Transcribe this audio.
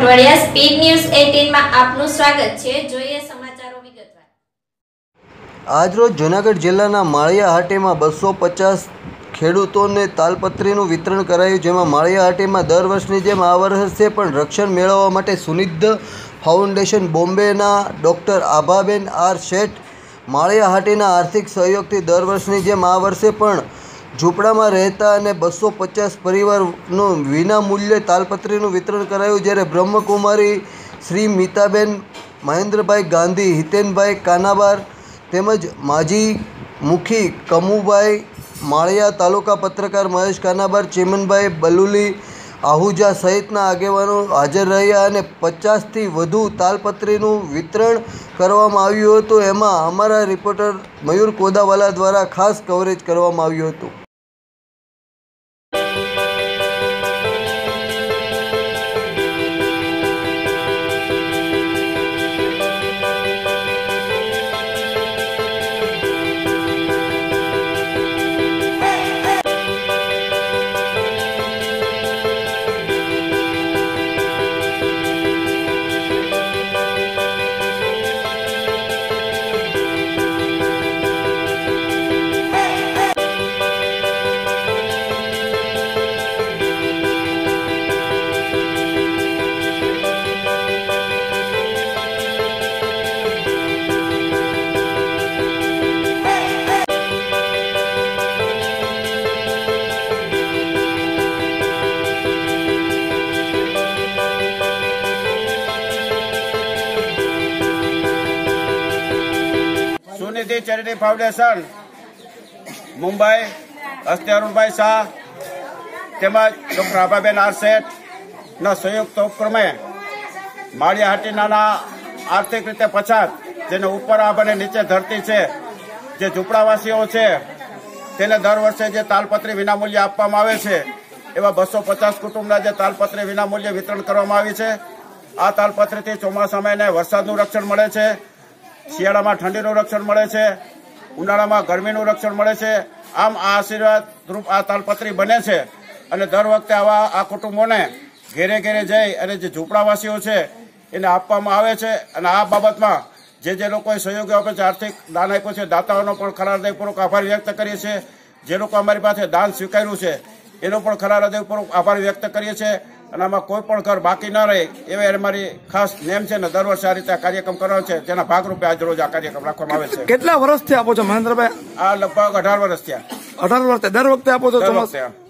Vadia speed news 18 માં આપનું સ્વાગત છે। જોઈએ સમાચારો વિગતવાર। આજરોજ જૂનાગઢ જિલ્લાના માળિયા હાટીમાં 250 ખેડૂતોને તાલપત્રીનું વિતરણ કરાયું, જેમાં માળિયા હાટીમાં દર વર્ષની જેમ આ વર્ષે પણ રક્ષણ મેળવવા માટે સુનિધ ફાઉન્ડેશન બોમ્બેના ડૉક્ટર આભાબેન આર શેઠ માળિયા હાટીના આર્થિક સહયોગથી દર વર્ષની જેમ આ વર્ષે પણ ઝૂંપડામાં રહેતા અને 250 પરિવારનું વિનામૂલ્યે તાલપત્રીનું વિતરણ કરાયું, જ્યારે બ્રહ્મકુમારી શ્રી મીતાબેન મહેન્દ્રભાઈ ગાંધી, હિતેનભાઈ કાનાબાર તેમજ માજી મુખી કમુભાઈ માળિયા, તાલુકા પત્રકાર મહેશ કાનાબાર, ચેમનભાઈ બલુલી આહુજા સહિતના આગેવાનો હાજર રહ્યા અને 50થી વધુ તાલપત્રીનું વિતરણ કરવામાં આવ્યું હતું। એમાં અમારા રિપોર્ટર મયુર કોદાવાલા દ્વારા ખાસ કવરેજ કરવામાં આવ્યું હતું। સુનિધિ ચેરિટી ફાઉન્ડેશન મુંબઈ હસ્તે અરુણભાઈ શાહ તેમજ ડૉક્ટર આભાબેન આર શેઠના સંયુક્ત ઉપક્રમે માળિયા હાટીના આર્થિક રીતે પછાત, જેને ઉપર આભ અને નીચે ધરતી છે, જે ઝૂંપડાવાસીઓ છે, તેને દર વર્ષે જે તાલપત્રી વિનામૂલ્યે આપવામાં આવે છે, એવા 250 કુટુંબના જે તાલપત્રી વિનામૂલ્યે વિતરણ કરવામાં આવી છે। આ તાલપત્રીથી ચોમાસામાં વરસાદનું રક્ષણ મળે છે, શિયાળામાં ઠંડીનું રક્ષણ મળે છે, ઉનાળામાં ગરમીનું રક્ષણ મળે છે। આમ આ આશીર્વાદ રૂપ આ તાલપત્રી બને છે અને દર વખતે આવા આ કુટુંબોને ઘેરે ઘેરે જઈ અને જે ઝૂંપડાવાસીઓ છે એને આપવામાં આવે છે। અને આ બાબતમાં જે લોકોએ સહયોગ આપે છે, આર્થિક દાન આપ્યું છે, દાતાઓનો પણ ખરા હૃદયપૂર્વક આભાર વ્યક્ત કરીએ છીએ। જે લોકો અમારી પાસે દાન સ્વીકાર્યું છે એનો પણ ખરા હૃદયપૂર્વક આભાર વ્યક્ત કરીએ છીએ। અને આમાં કોઈ પણ ઘર બાકી ન રહે એવી અમારી ખાસ નેમ છે ને દર વર્ષે આ રીતે કાર્યક્રમ કરવાનો છે, જેના ભાગરૂપે આજ રોજ આ કાર્યક્રમ રાખવામાં આવે છે। કેટલા વર્ષથી આપો છો મહેન્દ્રભાઈ? આ લગભગ 18 વર્ષ થયા। 18 વર્ષ દર વખતે આપો છો? દર વખતે